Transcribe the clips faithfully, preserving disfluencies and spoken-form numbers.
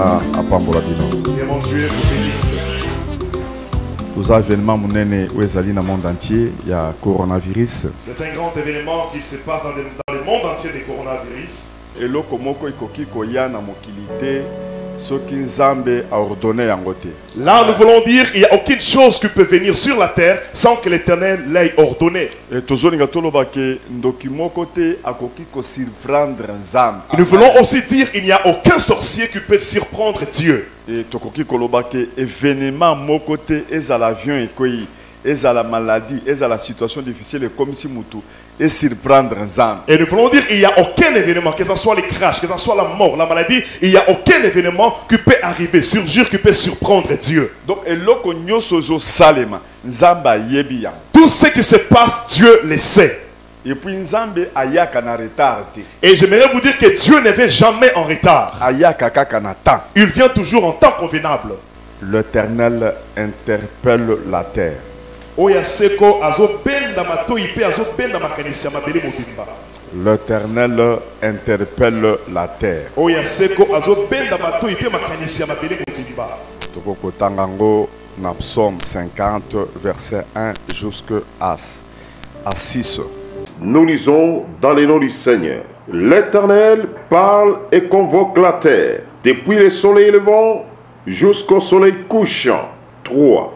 Nzamba apambola bino. Et mon Dieu vous bénisse. Nous avons événement munene wezali na monde entier ya coronavirus. C'est un grand événement qui se passe dans le, dans le monde entier du coronavirus. Eloko moko ikoki koya na mokili te soki Nzambe a ordonné yango te. Là, nous voulons dire qu'il n'y a aucune chose qui peut venir sur la terre sans que l'Éternel l'ait ordonné. Et tozolinga toloba ke ndoki moko te akoki ko surprendre Nzambe. Nous voulons aussi dire qu'il n'y a aucun sorcier qui peut surprendre Dieu. Et tokoki koloba ke événement moko te ezala avion ekoyi, ezala maladie, ezala situation difficile comme si mutu et surprendre Nzambe. Et nous voulons dire qu'il n'y a aucun événement, que ce soit les crashs, que ce soit la mort, la maladie, il n'y a aucun événement qui peut arriver, surgir, qui peut surprendre Dieu. Donc eloko nyoso zo salema Nzamba yebi ya. Tout ce qui se passe, Dieu le sait. Et puis Nzambe ayaka na retard te. Et j'aimerais vous dire que Dieu ne vient jamais en retard. Ayaka kaka na temps. Il vient toujours en temps convenable. L'Éternel interpelle la terre. L'Éternel interpelle la terre. Toko tangango na Psaume cinquante verset un jusqu'à six. Nous lisons dans les noms du Seigneur. L'Éternel parle et convoque la terre, depuis le soleil levant jusqu'au soleil couchant. trois.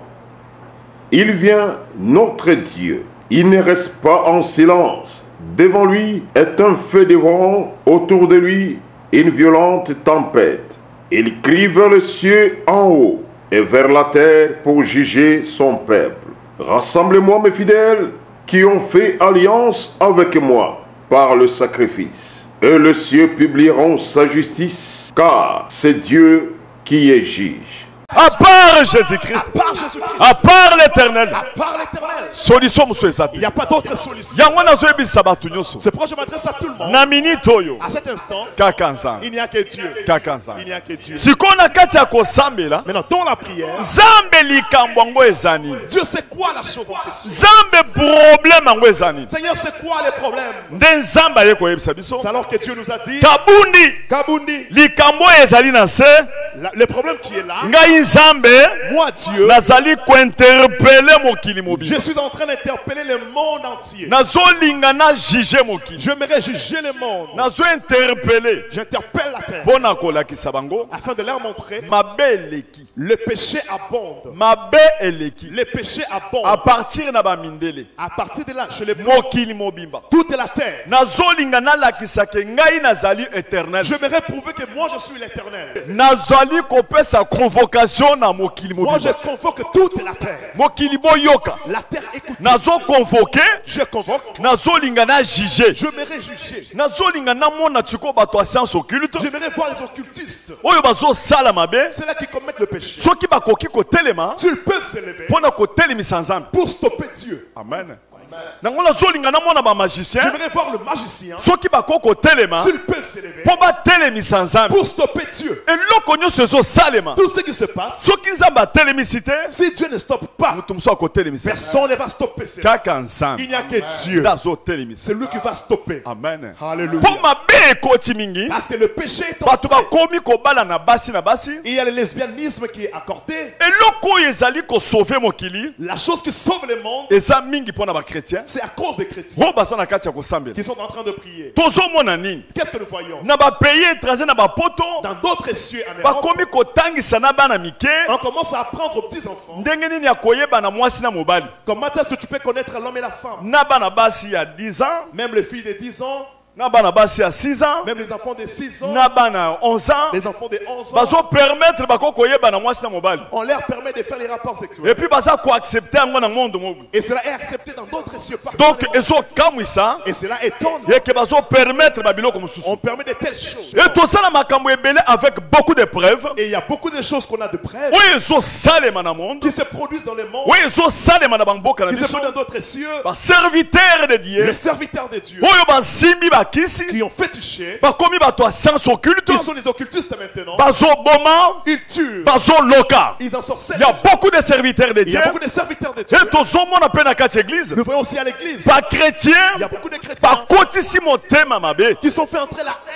Il vient, notre Dieu. Il ne reste pas en silence. Devant lui est un feu dévorant, autour de lui une violente tempête. Il crie vers le ciel en haut et vers la terre pour juger son peuple. Rassemblez-moi mes fidèles qui ont fait alliance avec moi par le sacrifice. Et les cieux publieront sa justice, car c'est Dieu qui est juge. À part Jésus-Christ, À part Jésus-Christ, à part l'Éternel, à part l'Éternel, solution muso ezati. il n'y a pas d'autre solution. Yango nazo ebisa batu nyonso. C'est pourquoi je m'adresse à tout le monde. Na minute oyo À cet instant, kaka Nzambe, il n'y a que Dieu. kaka Nzambe. Il n'y a que Dieu. Sikona kati ya kosambela, Maintenant, dans la prière, Nzambe likambo yango ezani. Dieu sait quoi la chose en question. Nzambe problème yango ezani. Seigneur, c'est quoi les problèmes? Nde Nzambe aye koyebisa biso. C'est alors que Dieu nous a dit, Kabundi Kabundi, likambo ezali na se. la- le problème qui est là, Ngai Nzambe moi Dieu, nazali kointerpeller mokili mobile. je suis en train d'interpeller le monde entier. Nazolinga na juger mokili. J'aimerais juger le monde. Nazo interpeller J'interpelle la terre pona kolakisa bango afin de leur montrer mabe eleki. le péché abonde. Mabe eleki. Le péché À abonde. partir na bamindele À partir de là, je les mokili mobimba. toute la terre. Nazolinga nalakisa ke ngai nazali éternel. J'aimerais prouver que moi je suis l'Éternel. Nazali kopesa convocation na mokili Moi je mobimba. convoque toute la terre. Mokili boyoka. La terre écoute. Nazo convoquer, Je convoque. nazolinga na juger. J'aimerais juger. Nazolinga na mona tiko bato a science occulte. J'aimerais voir les occultistes. Oyo bazo sala mabe. Ceux-là qui commettent le péché. Soki bakoki kotelema S'ils peuvent s'élever pona kotelemisa Nzambe. pour stopper Dieu. Amen. Nango nazolinga na mona ba magicien. J'aimerais voir le magicien. Soki bakoko kotelema S'ils peuvent s'élever po batelemisa Nzambe. pour stopper Dieu. Eloko nyonso ezo salema. Tout ce qui se passe, Soki Nzambe atelemisi te, si Dieu ne stoppe pas, mutu mosusu akotelemisa. personne ne va stopper cela. Kaka Nzambe Il n'y a que Dieu. nde azotelemisa. C'est lui qui va stopper. Amen. Alléluia. Po mabe ekoti mingi, Parce que le péché est bato entré. bakomi kobala na basi na basi. Il y a le lesbianisme qui est accordé. Eloko oyo ezali kosauve mokili La chose qui sauve le monde, eza mingi mpo na bakretien c'est à cause des chrétiens oyo baza na kati ya kosambela. qui sont en train de prier. Tozomona nini Qu'est-ce que nous voyons? na bapays étranger na bapoto Dans d'autres cieux en Europe, bakomi kotangisa na bana mike on commence à apprendre aux petits-enfants ndenge nini ya koyeba na mwasi na mobali comment est-ce que tu peux connaître l'homme et la femme. na bana basi ya dix ans Même les filles de dix ans, na bana basi ya six ans même les enfants de six ans, na bana onze ans les enfants de onze ans, bazo permettre bako koyeba na mwasi na mobali on leur permet de faire les rapports sexuels. et puis baza koaccepte yango na monde mobu. Et cela est accepté dans d'autres cieux. partout Donc dans le monde. ezokamwisa Et cela étonne. yeke bazo permettre babiloko mosusu On permet de telles choses. et tosala makambo ebele avec beaucoup de preuves Et il y a beaucoup de choses qu'on a de preuves oyo ezosalema na monde qui se produisent dans le monde, oyo ezosalema na bamboka na qui se biso produisent dans d'autres cieux. baserviteur de Dieu Les serviteurs de Dieu oyo basimbi bakisi qui ont fétiché, bakomi bato ya science occulte ils sont les occultistes maintenant. bazoboma Ils tuent, bazoloka. ils en sorcent. Il y a beaucoup de serviteurs de Il y Dieu a beaucoup de serviteurs de Dieu. et tozomona mpe na kati ya église Nous voyons aussi à l'église, bakretien il y a beaucoup de chrétiens bakotisi motema mabe qui sont fait entrer la haine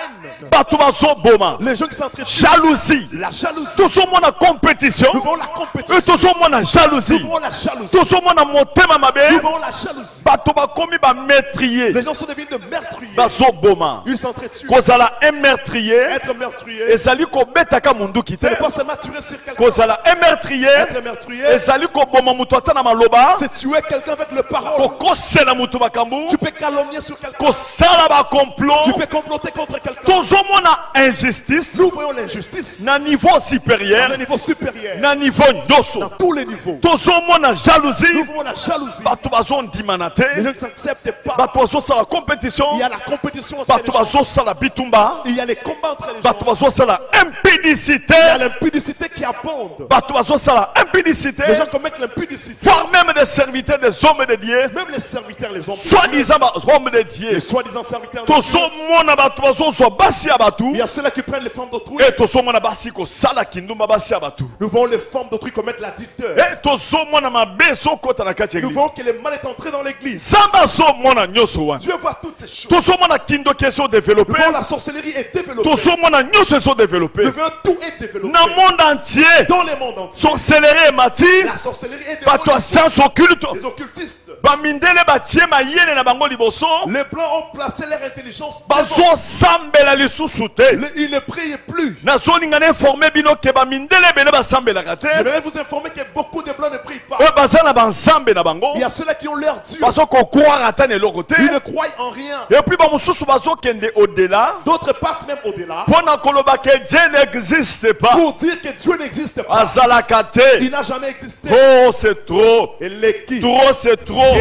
bato bazoboma, Les gens qui s'entretuent. jalousie, La jalousie. tozomona compétition, Nous voyons la et compétition. tozomona Nous jalousie, voyons la jalousie. tozomona motema Nous mabe, voyons la jalousie. bato bakomi ba meurtrier, Les gens sont devenus de meurtriers. bazoboma. Ils s'entretuent. Kozala un meurtrier, Être meurtrier. ezali kobetaka munduki Ce te. n'est pas se maturer sur quelqu'un. Kozala un meurtrier, Être meurtrier. ezali koboma mutu ata na maloba, C'est tuer quelqu'un avec le parole. kokosela mutu makambu, Tu peux calomnier sur quelqu'un. kosala ba complot, Tu peux comploter contre quelqu'un. tozomona injustice Nous voyons l'injustice. na niveau Dans supérieur, un niveau supérieur. na niveau Dans nyoso, tous les niveaux. tozomona Nous jalousie, voyons la jalousie. bato bazondimana te, Les gens ne s'acceptent pas. bato bazosala compétition, Il y a la compétition entre bato les gens. bazosala bitumba, Il y a les combats entre les gens. bato bazosala impudicité, Il y a l'impudicité qui abonde. bato bazosala impudicité, Les gens commettent l'impudicité. voire même des serviteurs des hommes de Dieu, Même les serviteurs, les hommes. soi-disant ba- hommes de Dieu, Les soi-disant serviteurs. de Dieu. tozomona bato bazozwa basi ya bato, Il y a ceux-là qui prennent les femmes d'autrui. et tozomona basi kosala kindumba basi ya bato, Nous voyons les femmes d'autrui commettre l'adultère. et tozomona mabe ezokota na kati ya Nous église. voyons que le mal est entré dans l'église. Samba azomona nyonso wana, Dieu voit toutes ces choses. tozomona kindoki Nous ezodéveloppe, voyons la sorcellerie est développée. tozomona nyonso ezodéveloppe Nous voyons tout est développé. na monde entier. Dans le monde entier. Sorcellerie emati, La sorcellerie est bato ya développée. science occulte Les occultistes. bamindele batie mayele na bango liboso, Les blancs ont placé leur intelligence. bazosambela lisusu te. Le- Ils ne prient plus. nazolinga nainforme bino ke bamindele ebele basambelaka te, J'aimerais vous informer que beaucoup de blancs ne prient pas. oyo baza na banzambe na bango, Il y a ceux-là qui ont leur Dieu. bazokokroire ata na eloko te, Ils ne croient en rien. epui bamosusu bazokende au-delà D'autres partent même au-delà mpo na koloba ke Dieu n'existe pas, pour dire que Dieu n'existe pas. azalaka te. Il n'a jamais existé. Oh, c'est trop, Et les qui trop, c'est trop.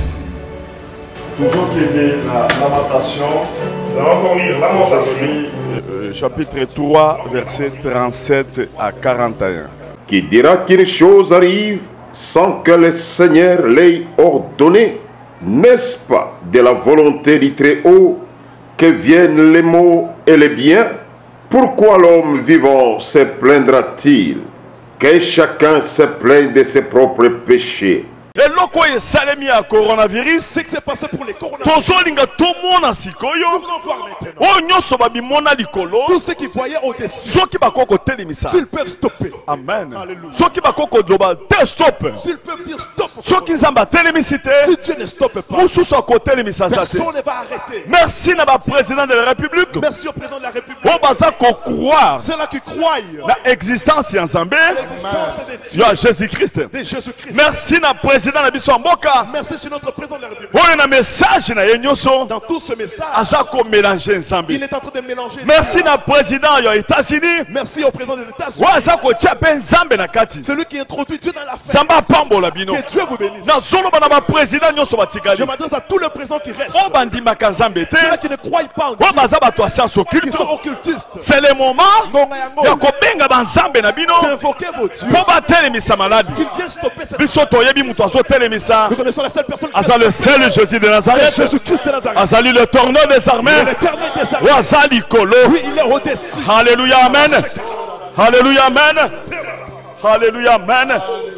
tozokende na lamentation. Nous allons encore lire Lamentation. Euh, chapitre trois, versets trente-sept à quarante et un. Qui dira qu'une chose arrive sans que le Seigneur l'ait ordonné? N'est-ce pas de la volonté du Très-Haut que viennent les maux et les biens? Pourquoi l'homme vivant se plaindra-t-il? Que chacun se plaigne de ses propres péchés. eloko oyo esalemi ya coronavirus, Ce qui s'est passé pour les coronavirus. tozolinga tomona Nous sikoyo voulons voir maintenant. oyo nyonso babimona likolo, Tous ceux qui voyaient au-dessus, soki bakoki kotelemisa, s'ils peuvent stopper, amen, Alléluia. soki bakoki koloba te stop, s'ils peuvent dire stop, soki nzambe atelemisi te, si Dieu ne stoppe pas, mosusu akotelemisa za te. personne ne va arrêter. Merci na baprésident de la république Merci au président de la République. oyo baza kokroire Ceux-là qui croient na existence ya nzambe l'existence de Dieu, ya jésus-christ. de Jésus-Christ. Merci na président na biso ya mboka Merci sur notre président de la République. oyo na message na ye nyonso Dans tout ce message, aza komélange il nzambe. est en train de mélanger. Merci na président ya états-unis Merci au président des États-Unis. oyo aza kotia mpe nzambe na kati, Celui qui introduit Dieu dans la fête. nzambe apambola bino. Que Dieu vous bénisse. nazoloba na baprésident nyonso batikali Je m'adresse à tous les présidents qui restent. oyo bandimaka nzambe te, Ceux-là qui ne croient pas en Dieu, oyo baza bato ya science qui occulte. sont occultistes. C'est le moment Ngonga yango. ya kobenga banzambe na bino D'invoquer vos dieux. mpo batelemisa maladi. Qu'ils viennent stopper cette. biso toyebi moto azotelemisa Nous connaissons la seule personne qui aza le seul Jésus de c'est Nazareth, Jésus-Christ de Nazareth. azali le tourneur des Il est armées, l'éternel des armées. oyo aza likolo. Oui, il est au-dessus. Alléluia, amen. Alléluia, amen. Alléluia, amen.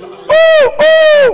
Oh, oh.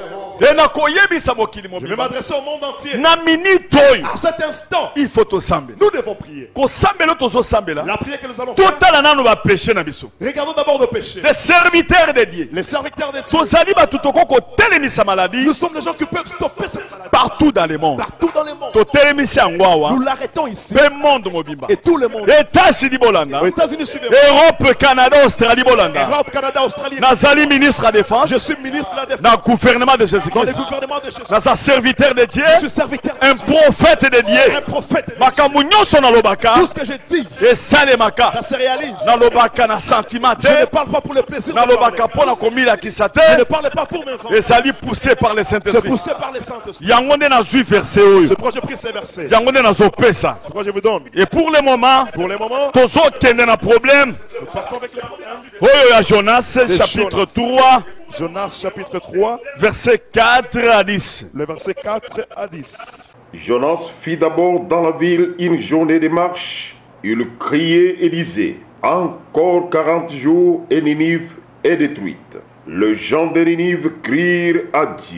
Et na koyebisa mokili Je vais mobimba. m'adresser au monde entier. Na minute oyo À cet instant, il faut tosambela. nous devons prier. Kosambela tozosambela. La prière que nous allons faire. Totala nanu ba péché na biso. Regardons d'abord nos péchés. Les serviteurs de Dieu. Les serviteurs de Dieu. Tozali bato toko kotelemisa maladie Nous sommes des gens qui peuvent stopper cette maladie. partout dans le monde. Partout dans le monde. Totelemisa yango awa. Nous l'arrêtons ici. Pe monde mobimba. Et tout le monde. États-Unis bolanda. Aux États-unis, suivez-moi. Europe, Canada, Australie bolanda. Europe, Canada, Australie. Nazali ministre de la défense. Je suis ministre de la Dans le Défense. gouvernement de Dans le Jésus-Christ. gouvernement de Jésus. Dans un serviteur de Dieu. Je suis serviteur de Un Dieu. prophète de Un Dieu. prophète de Dieu. Makambo nyonso na lobaka. Tout ce que je dis, Et salemaka. ça se réalise. Na lobaka na sentiment Je ne te. parle pas pour le plaisir Na de parler. lobaka pona komila kisa te. Je ne parle pas pour m'inventer. Ezali poussé par le Je Saint-Esprit. poussé par les Saint-Esprit. Yango nde nazwi verset oyo. Je crois que je prie ces versets. Yango nde nazopesa. Je crois que je vous donne. Et pour le moment, Pour le moment, tozokende na problème nous partons avec les problèmes. oyo ya Jonas chapitre trois Jonas chapitre trois, verset quatre à dix. le verset quatre à dix. Jonas fit d'abord dans la ville une journée de marche. Il criait et disait, encore quarante jours et Ninive est détruite. Les gens de Ninive crient à Dieu.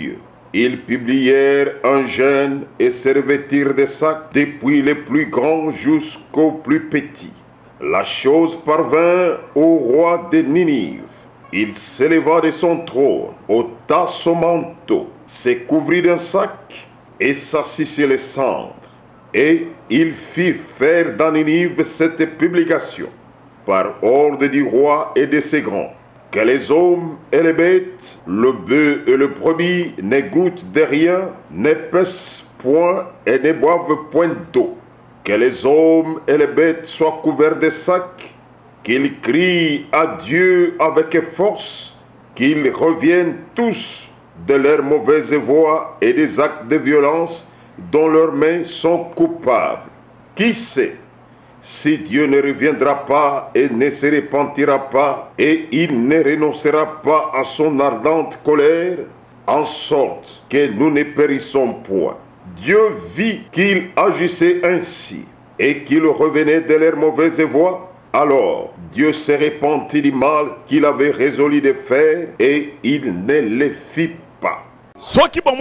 Ils publièrent un jeûne et se revêtirent de sacs, depuis les plus grands jusqu'aux plus petits. La chose parvint au roi de Ninive. Il s'éleva de son trône, ôta son manteau, se couvrit d'un sac et s'assit sur les cendres. Et il fit faire dans Ninive cette publication, par ordre du roi et de ses grands, que les hommes et les bêtes, le bœuf et le brebis ne goûtent de rien, ne pèsent point et ne boivent point d'eau. Que les hommes et les bêtes soient couverts de sacs, qu'ils crient à Dieu avec force, qu'ils reviennent tous de leurs mauvaises voies et des actes de violence dont leurs mains sont coupables. Qui sait si Dieu ne reviendra pas et ne se repentira pas, et il ne renoncera pas à son ardente colère, en sorte que nous ne périssons point. Dieu vit qu'il agissait ainsi, et qu'il revenait de leurs mauvaises voies. Alors Dieu se repentit du mal qu'il avait résolu de faire, et il ne le fit pas. Si vous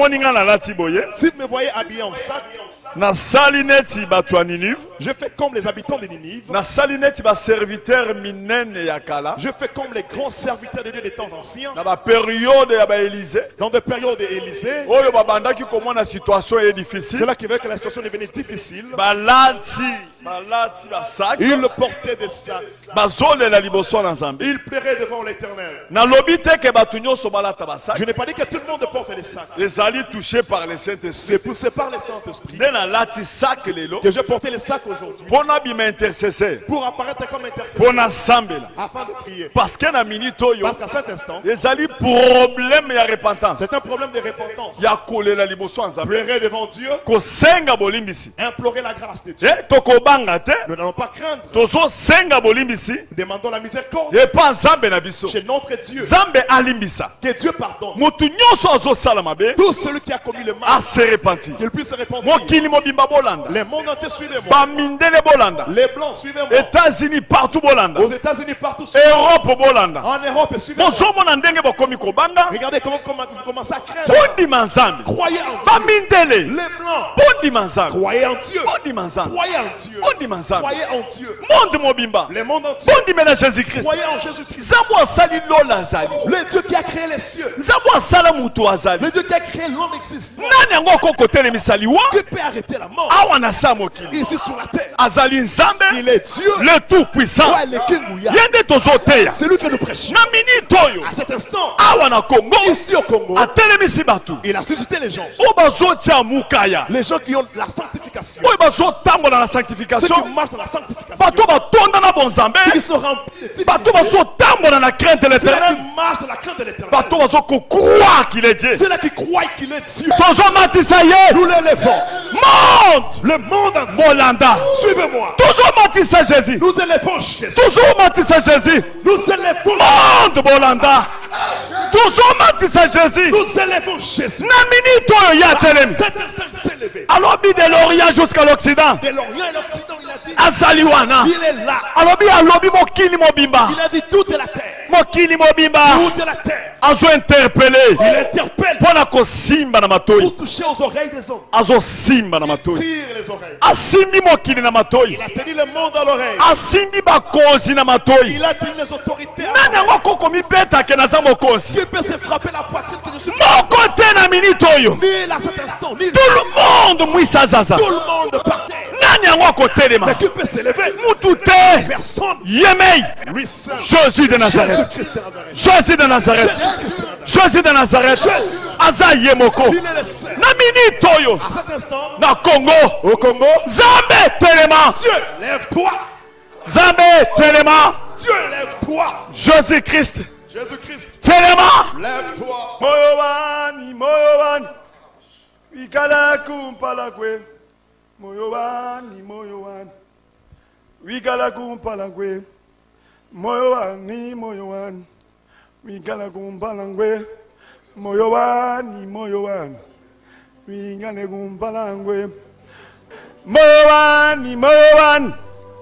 me voyez habillé en sac, na salineti batwa Ninive, je fais comme les habitants de Ninive. na salineti ba serviteur minene ya kala, Je fais comme les grands serviteurs de Dieu des temps anciens. na ba période ya ba Élysée, Dans des périodes d'Élysée, oyo babandaki komona situation est difficile, c'est là qui veut que la situation devenait difficile. balati balati ba sac, Il portait des sacs. bazolela liboso na Nzambe. Il plairait devant l'Éternel. Na lobi te ke batu nyonso balata ba sac, Je n'ai pas dit que tout le monde porte des sacs. les ali touchés par le Saint-Esprit. C'est poussé par le Saint-Esprit Nde na lati sac lelo, que j'ai porté les sacs aujourd'hui pona bima intercesseur, pour apparaître comme intercesseur pona sambela. afin de prier. Parce que na minute oyo, Parce qu'à cet instant, les ali problème ya repentance. c'est un problème de repentance. Ya kolela liboso ya Nzambe. Pleurer devant Dieu, Kosenga bolimbisi. implorer la grâce de Dieu. Eh, tokobanga te. Nous n'allons pas craindre. Tozo senga bolimbisi. Nous demandons la miséricorde Et pas Nzambe na biso. chez notre Dieu. Nzambe alimbisa. Que Dieu pardonne Mutu nyonso azo sala mabe. tout celui qui a commis le mal, A se repentir. qu'il puisse se répandre. Mokili mobimba bolanda. Les mondes entiers, suivez-moi. Bamindele bolanda. Les blancs, suivez-moi. États-Unis partout bolanda. Aux États-Unis, partout, suivez-moi. Europe bolanda. En Europe, suivez-moi. Bozomona ndenge bokomi kobanga. Regardez comment, comment vous commencez à craindre. Bondi manzambe. Croyez en Dieu. Bamindele. Les blancs, Bondi manzambe. croyez en Dieu. Bondi manzambe. Croyez en Dieu. Bondi manzambe. Croyez en Dieu. Monde mobimba. Les mondes entiers, Bondi mena Jésus-Christ. croyez en Jésus-Christ. Nzambo asali lola azali. Le Dieu qui a créé les cieux. Nzambo asala mutu azali. Le Dieu qui a créé l'homme existe. Nani yango okokotelemisa liwa Qui peut arrêter la mort awa na sa mokili ici sur la terre? azali Nzambe Il est Dieu. le tout puissant. Ouais, le Kingouya. Ye nde tozoteya C'est lui que nous prêchons. na minute oyo À cet instant, awa na Congo ici au Congo, atelemisi bato il a suscité les gens. oyo bazotia mukaya Les gens qui ont la sanctification. oyo bazotambola na Ceux sanctification qui marchent dans la sanctification. bato batonda na bonzambe Qui sont remplis de divinité. bato bazotambola na crainte de C'est là l'éternel qui marchent dans la crainte de l'éternel. bato bazokokroire qu'il est Dieu C'est là qui croient qu'il est Dieu. tozomatisa ye Nous l'élevons. monde Le monde entier. bolanda Suivez-moi. tozomatisa Jésus Nous élevons Jésus. tozomatisa Jésus Nous élevons. monde bolanda tozomatisa Jésus Nous élevons Jésus. na minute oyo ya telemi Cet instant, il s'est levé. alobi de l'orient jusqu'à l'occident De l'Orient et l'Occident, il a dit. azali wana Il est là. alobi alobi mokili mobimba Il a dit toute la terre. mokili mobimba Toute la terre. azo interpele Il interpelle mpona kosimba na matoi pour toucher aux oreilles des hommes. azosimba na matoi Tire les oreilles. asimbi mokili na matoi Il a tenu le monde à l'oreille. asimbi bakonzi na matoi Il a tenu les autorités. à nani yango akoko mibeta ke naza mokonzi Qui peut se frapper la poitrine que je suis. moko te na minute oyo Ni à cet instant, ni tout le monde mwisa azaza tout le monde par terre. nani yango akotelema Mais qui peut s'élever? mutu te Personne. yemei Lui seul. jésus de nazareth Jésus-Christ de Nazareth. jésus de nazareth Jésus-Christ de Nazareth. jésus de nazareth Jésus. aza ye moko Il est le seul. na minute oyo À cet instant, na congo au Congo, nzambe telema Dieu, lève-toi. nzambe telema Dieu, lève-toi. jésus christ Jésus-Christ, telema lève-toi. moyo wani moyo wani wikala kumpala kwe moyo wani moyo wani wikala kumpala kwe moyo wani moyo wani wikala kumpala kwe moyo wani moyo wani wikala kumpala kwe moyo wani moyo wani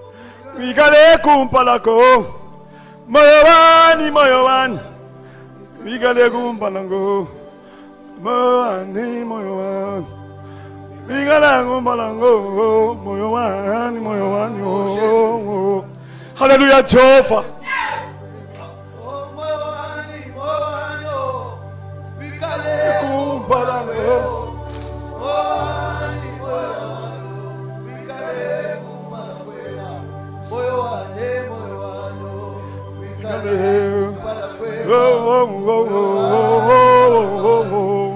wikale kumpala ko moyo wani moyo wani wikale kumpala ko Moani moyo Migalango malango moyo wani moyo wani oh. Hallelujah Jehovah. Oh moyo wani moyo wani oh. Mikale kumbalango. Moani moyo wani mikale kumbalango. Moyo wani moyo wani mikale kumbalango. Oh oh oh oh oh oh.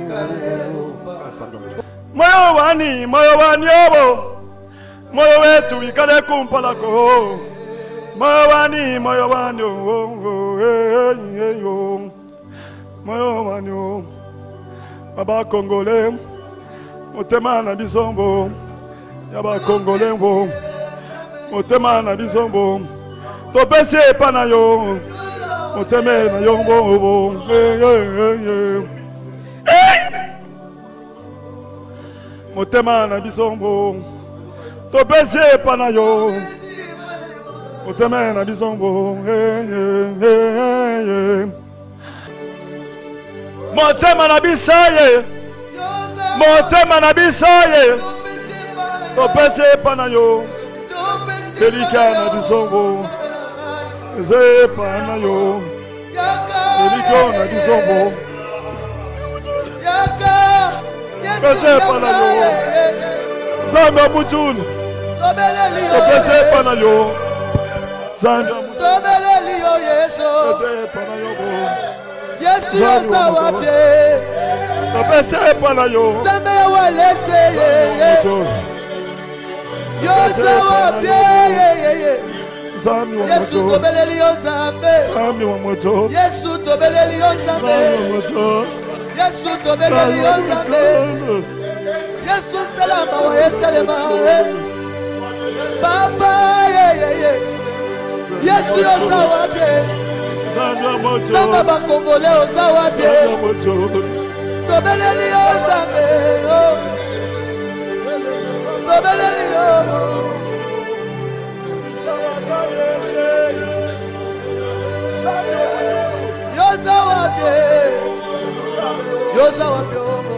Moyo wani, moyo wani obo, moyo wetu ikale kumpalako. Moyo wani, moyo wani oh, eh, eh, oh. Moyo wani oh. Baba Congolais, motema na bisombo, yaba Congolais wo, motema na bisombo, topesi pana yo, moteme na yombo, eh, eh, eh. Motema na bisombo topese pana yo motema na bisombo motema na bisaye motema na bisaye topese pana yo delika na bisombo ze pana yo deliko na bisombo Pese pana yo, Zamba Mutun, Pese pana yo, Zamba Mutun, Pese pana yo, Yesu sawape, Pese pana yo, Zamba walese, Yo sawape, Yesu tobeleli yo Zambe, Yesu tobeleli yo Zambe. Yesu tobeleli yo Zambe. Yesu salama wa yeselema. Papa ye ye ye. Yesu yo zawabe. Zamba ba Congolais yo zawabe. Tobeleli yo Zambe. Tobeleli yo. Yo zawabe. Yoza wapyomo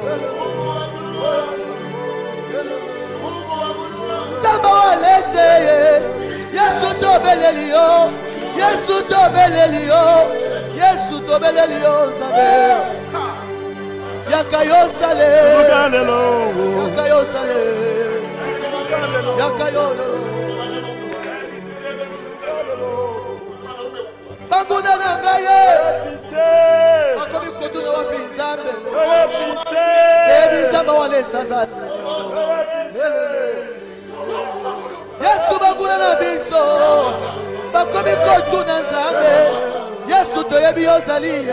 Zamba waleseye Yesu tobeleli yo Yesu tobeleli yo Yesu tobeleli yo Zambe Yaka yo sale Yaka yo sale Yaka yo Banguda na ngaye Akomi kotu na wapi Zambe Ebi Zamba wale sasa Yesu banguda na biso Bakomi kotu na Zambe Yesu toyebi ozali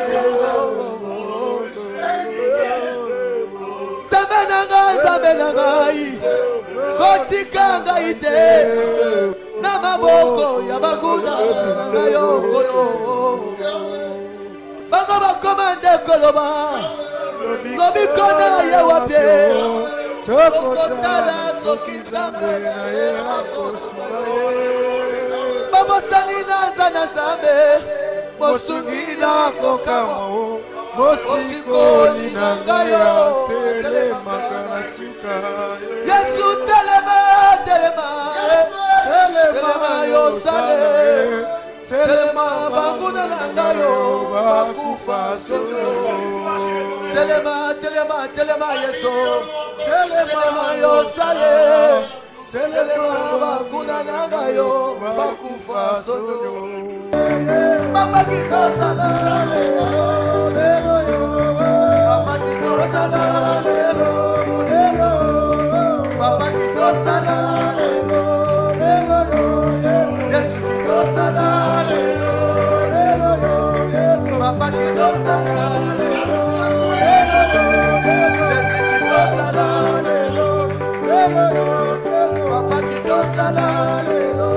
Zambe nanga Zambe nangai Kotika ngai te Na maboko ya baguna na yoko yo Bango bakomande koloba Lobi kona ya wapye Tokotala soki Zambe na ye akosuma Babosani na zana Zambe Mosungila kokamo Mosikoli na ngayo Telema kana suka Yesu telema telema Telema yo sale Telema banguna langayo Bakufa soyo Telema telema telema yeso Telema yo sale Telema banguna langayo Bakufa soyo Mama kito salale Lelo yo Mama kito salale Lelo Mama kito salale Lelo yo Yesu kito salale Lelo yo Yesu Mama kito salale Lelo yo Yesu kito salale Lelo yo Yesu Mama kito salale Lelo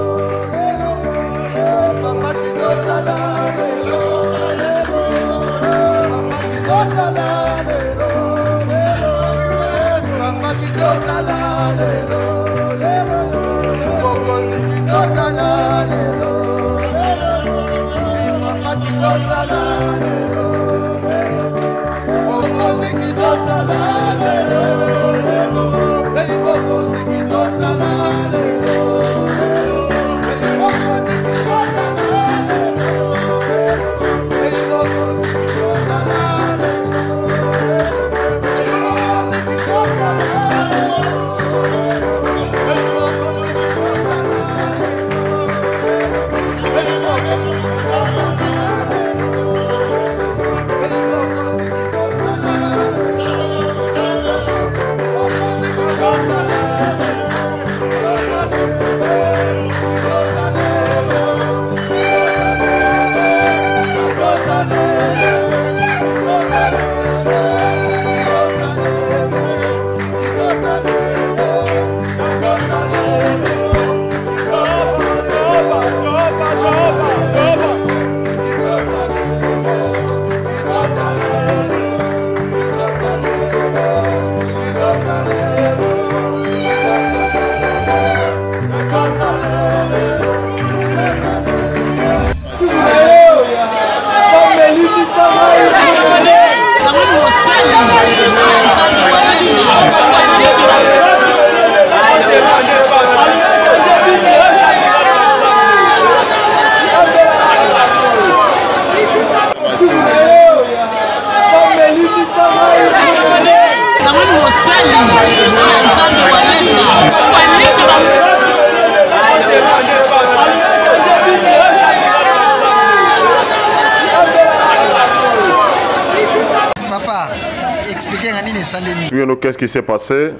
Mama kito salale Salale, Puis nous, qu'est-ce qui s'est passé?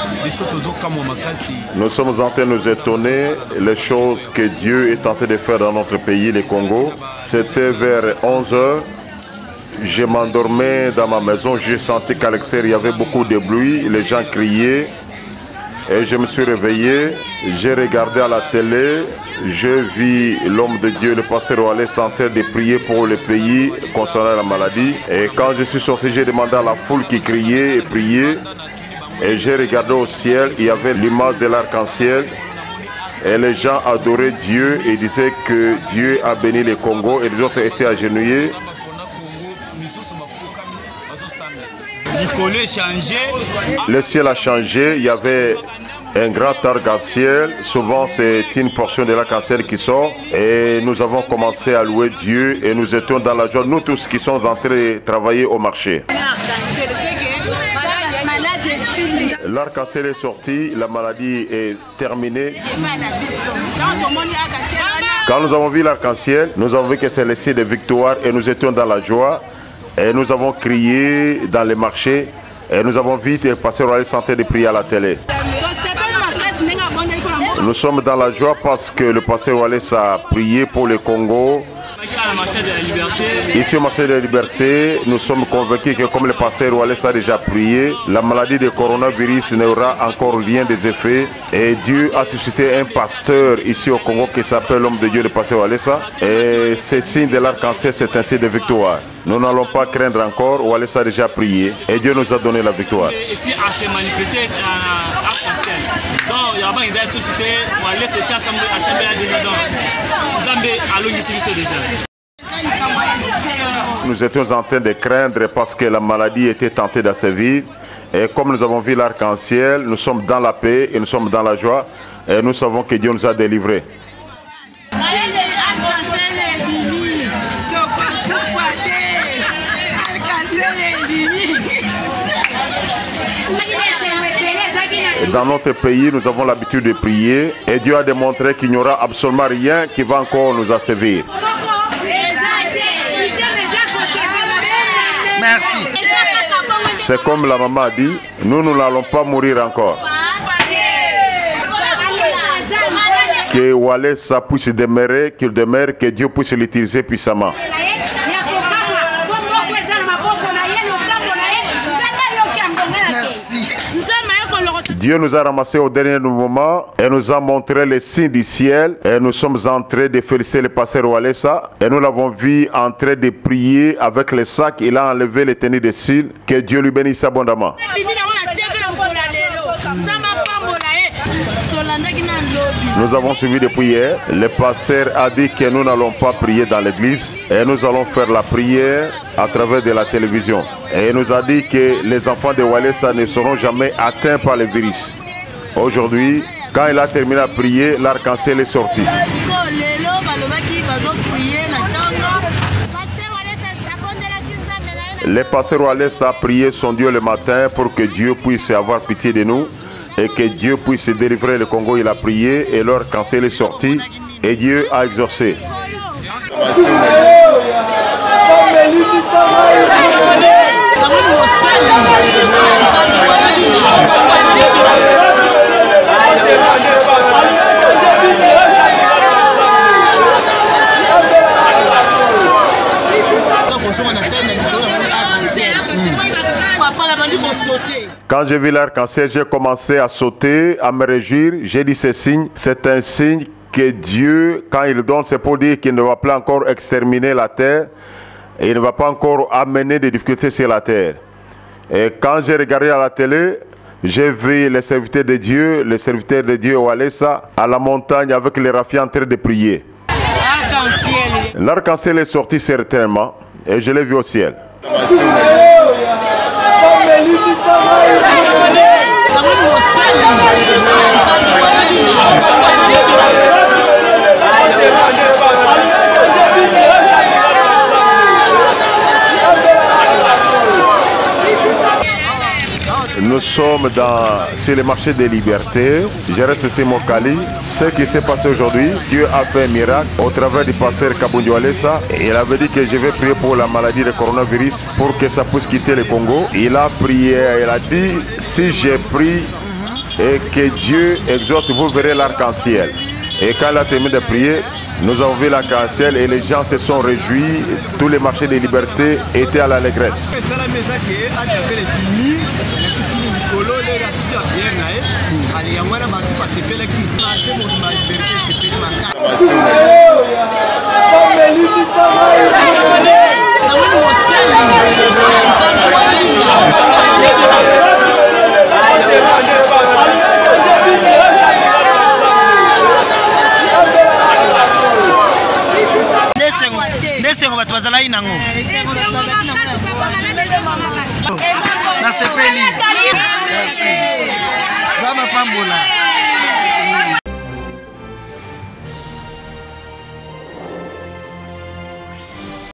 Nous sommes en train de nous étonner les choses que Dieu est en train de faire dans notre pays, le Congo. C'était vers onze heures. Je m'endormais dans ma maison. J'ai senti qu'à l'extérieur, il y avait beaucoup de bruit. Les gens criaient. Et je me suis réveillé. J'ai regardé à la télé. Je vis l'homme de Dieu, le pasteur Wallace, en train de prier pour le pays concernant la maladie. Et quand je suis sorti, j'ai demandé à la foule qui criait et priait. Et j'ai regardé au ciel, il y avait l'image de l'arc-en-ciel. Et les gens adoraient Dieu et disaient que Dieu a béni le Congo. Et les autres étaient agenouillés. Le ciel a changé, il y avait un grand arc-en-ciel. Souvent c'est une portion de l'arc-en-ciel qui sort. Et nous avons commencé à louer Dieu et nous étions dans la joie, nous tous qui sommes entrés de travailler au marché. L'arc-en-ciel est sorti, la maladie est terminée. Quand nous avons vu l'arc-en-ciel, nous avons vu que c'est le signe de victoire et nous étions dans la joie. Et nous avons crié dans les marchés et nous avons vu le pasteur Wallace en train de prier à la télé. Nous sommes dans la joie parce que le pasteur Wallace a prié pour le Congo. Ici au marché de la liberté, nous sommes convaincus que comme le pasteur Wallace a déjà prié, la maladie de coronavirus n'aura encore rien des effets. Et Dieu a suscité un pasteur ici au Congo qui s'appelle l'homme de Dieu, le pasteur Wallace. Et ce signe de l'arc-en-ciel, c'est un signe de victoire. Nous n'allons pas craindre encore, Wallace a déjà prié et Dieu nous a donné la victoire. Ici, à se manifester l'arc-en-ciel. Donc, il y a une société, Wallace est assemblé à Dénadon. Zambé, allons ici déjà. Nous étions en train de craindre parce que la maladie était tentée d'assévir. Et comme nous avons vu l'arc-en-ciel, nous sommes dans la paix et nous sommes dans la joie. Et nous savons que Dieu nous a délivrés. Dans notre pays, nous avons l'habitude de prier et Dieu a démontré qu'il n'y aura absolument rien qui va encore nous assévir. Merci. C'est comme la maman a dit, nous, nous n'allons pas mourir encore. Que Wallace puisse demeurer, qu'il demeure, que Dieu puisse l'utiliser puissamment. Dieu nous a ramassés au dernier moment et nous a montré les signes du ciel. Et nous sommes en train de féliciter le pasteur Wallace. Et nous l'avons vu en train de prier avec les sacs. Il a enlevé les tenues de cils. Que Dieu lui bénisse abondamment. Nous avons suivi depuis hier. Le pasteur a dit que nous n'allons pas prier dans l'église. Et nous allons faire la prière à travers de la télévision. Et il nous a dit que les enfants de Wallace ne seront jamais atteints par le virus. Aujourd'hui, quand il a terminé à prier, l'arc-en-ciel est sorti. Le pasteur Wallace a prié son Dieu le matin pour que Dieu puisse avoir pitié de nous et que Dieu puisse délivrer le Congo. Il a prié et l'arc-en-ciel est sorti et Dieu a exaucé. Quand j'ai vu l'arc-en-ciel, j'ai commencé à sauter, à me réjouir. J'ai dit ce signe, c'est un signe que Dieu, quand il donne, c'est pour dire qu'il ne va pas encore exterminer la terre et il ne va pas encore amener des difficultés sur la terre. Et quand j'ai regardé à la télé, j'ai vu les serviteurs de Dieu, les serviteurs de Dieu Wallace à la montagne avec les rafias en train de prier. L'arc-en-ciel est sorti certainement et je l'ai vu au ciel. Nous sommes dans, sur le marché des libertés. Je reste ici Mokali. Ce qui s'est passé aujourd'hui, Dieu a fait un miracle au travers du pasteur Kabundu Alessa. Il avait dit que je vais prier pour la maladie de coronavirus pour que ça puisse quitter le Congo. Il a prié, il a dit, si j'ai prié et que Dieu exauce, vous verrez l'arc-en-ciel. Et quand il a terminé de prier, nous avons vu l'arc-en-ciel et les gens se sont réjouis. Tous les marchés des libertés étaient à l'allégresse. Nesengo batu bazalaki nango. Na sepeli. Merci. Zama pambola.